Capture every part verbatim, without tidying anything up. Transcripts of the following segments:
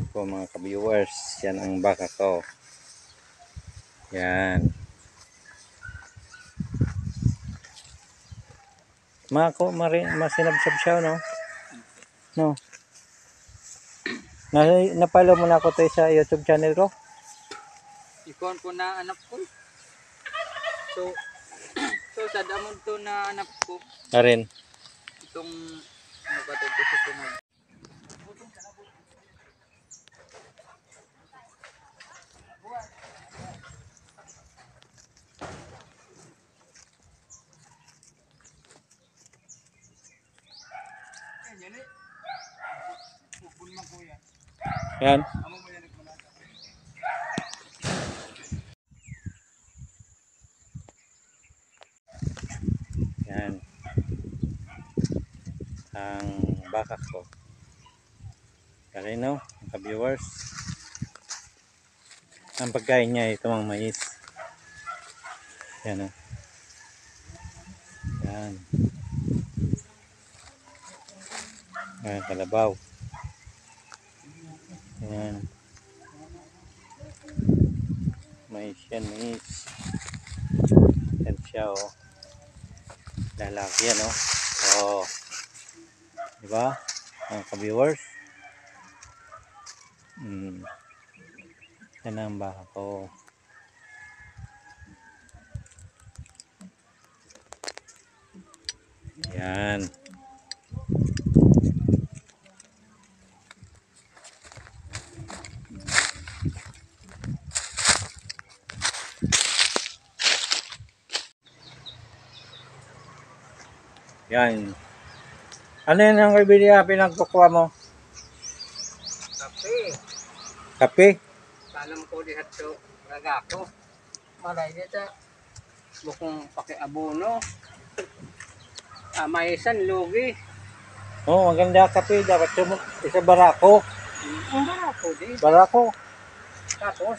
Yan po mga ka-viewers, yan ang baka ko. Yan. Mga ko, masinabsab siya, no? No. Na, napalo mo na ako tayo sa YouTube channel ko? Ikon po na anak ko. So, so sa damon to na anak ko. Karin. Itong ano ba ito sa tunod. Yan. Yan. Ang baka ko. Kalino, mga viewers. Ang pagkain niya ito ang mais. Yan o. Yan. Yan, kalabaw. Yan. Mais yan, mais. Yan siya o. Lalaki yan o. O. Diba? Mga ka-viewers. Hmm. Yan ang baka ko. Yan. Yan. Ano yan ang kaibigan pinagkukuha mo? Kape. Kape? Salam ko dihat to ragako. Malay dito. Bukong pakiabono. Ah, maisan lugi. Oh, maganda kape. Dapat sumuk. Isa barako. Ang barako di. Barako. Tapos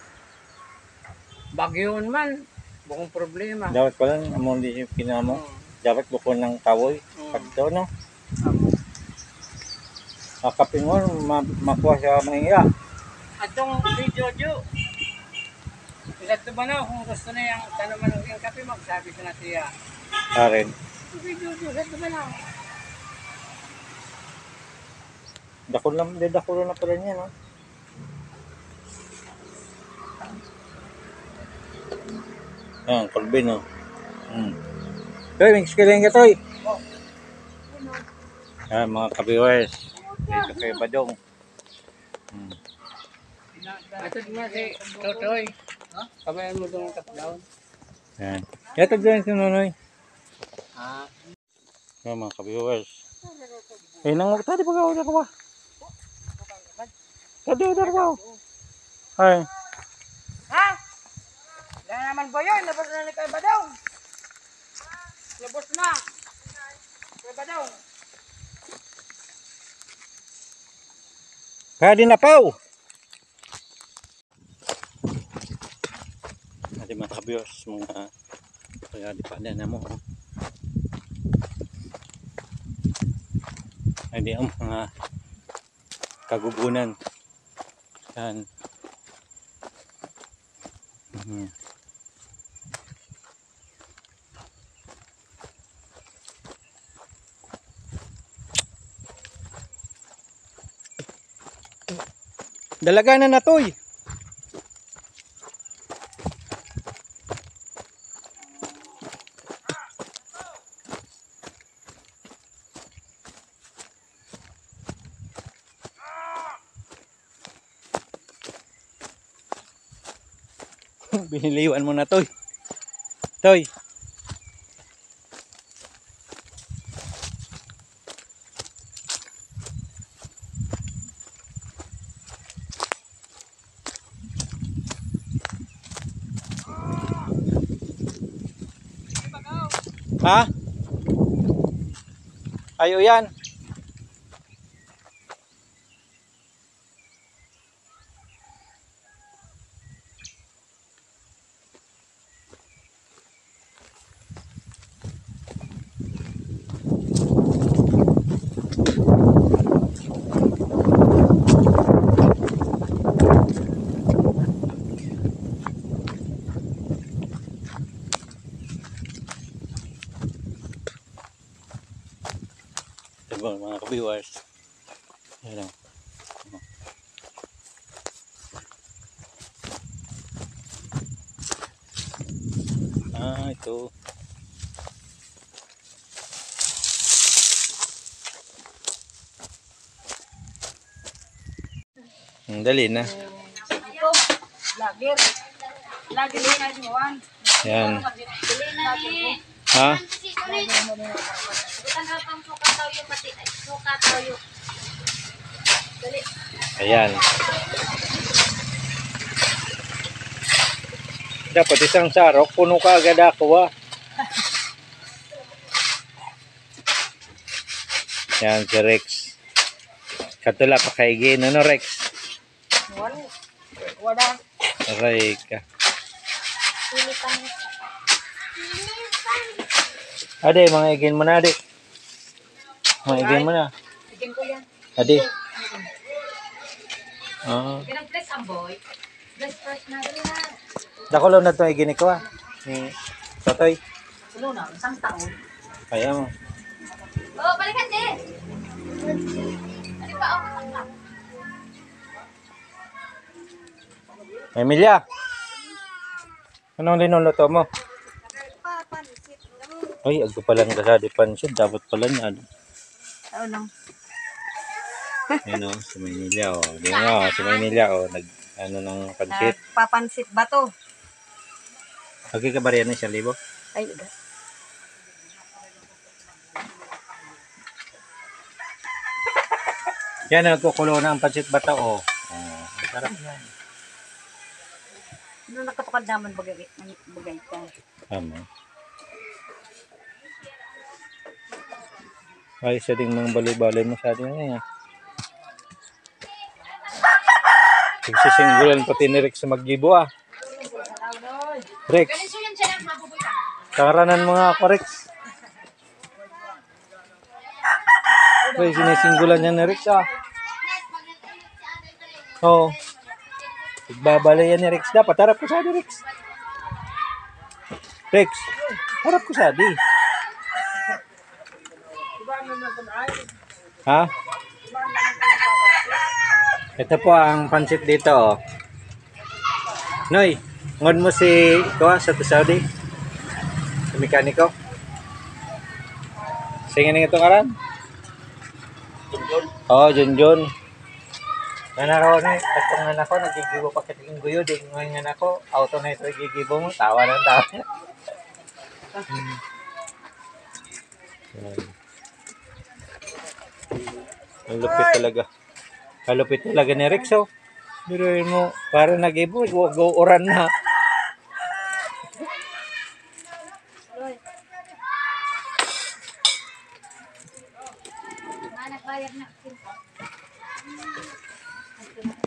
bagyon man. Bukong problema. Dapat pala among di yung kinamo. Hmm. Dapat bukon ng kawoy. Hmm. Pagto, no? Um, Kape mo, ma makuha sa mga Atong video jo. Isa to ba na kung gusto na yung tanaman ng yung kape magsabi sa natiya. Karin. Video jo, isa to ba na? Dakol lang, di dakol na pala niya, no? Yan, kulbi, no? Hmm. Toy, mix kiling ka, Toy. Yan, mga ka-viewers. Dito kay Badong. Hmm. Ito na si Totoy. Kabayan mo itong katlaon. Yan. Ito dyan si Nonoy. Ah. Yan, mga ka-viewers. Eh, nang tadi pa ka order ba? Tadi order ba? Ay. Ha? Wala naman ba yun? Labas na ni Kay Badong. Labas na. Kay Badong. Kaya din na paw. Adi mga ka-viewers, mga kaya di pa na mo. Ay di ang mga kagubunan. Yan. Hmm. Dalaga na natoy. Biniliwan mo na toy. Toy. Ha? Ayo yan. Ito ba mga ka-viewers? Ayan o. Ah, ito. Ang dali na. Ito, lager. Lager din na sinuan. Yan. Dili na ni. Ha? Bukan hapang suka tayo pati suka tayo. Dali. Ayan. Dapat isang sarok, puno ka agad ako ah. Yan si Rex. Katula pa kaigin. Ano Rex? Wala. Wala. Aray ka. Pilipan. Ade, mga igin mo na ade. Mga igin mo na. Bigyan ko yan. Ade. Ah. Ganang press ang boy. Press press na dali na. Dakulo na itong igin ko ah. Ni Totoy. Sulo na, isang taon. Kaya mo. Oh, balikan din. Ano pa ako tangkap? Emilia. Anong linuluto mo? Ay, agto pala ng kasadi pansit. Dapat pala niya. Ano lang. Yan o, si Maynila o. Di mo, si Maynila o. Nag, ano ng pansit. Papansit ba to? Lagi ka ba rin ng isang libo? Ay, iba. Yan, nagkukulo na ang pansit bata o. Oh, sarap yan. Ano nakatukad naman bagay, bagay ka? Tama. Ay, sa ding mga balay-balay mo sa atin na yan. Nagsisinggulan pati ni Rex sa maggibo ah. Rex, Ganito yan siya lang mabubuy ka. kakaranan mo nga ako Rex. Ay, sinisinggulan niya ni Rex ah. Oo. Igbabalay yan ni Rex. Dapat harap ko sa di Rex. Rex, harap ko sa di. Ha? Ito po ang pansit dito oh. Noy, ngon mo si Ikaw sa Saudi. Si mekaniko. Singin nga itong aran? Oo, oh, Junjun. Nanaraw na, katong nga nako, nagigibo pa kiting guyo. Di ngayon nga nako, auto na ito gigibo mo. Tawa ng tawa. hmm. Ang lupit talaga. Kalupit talaga ni Rex oh. Biruin mo, para nag-ibo, go-oran na. Anak bayar na.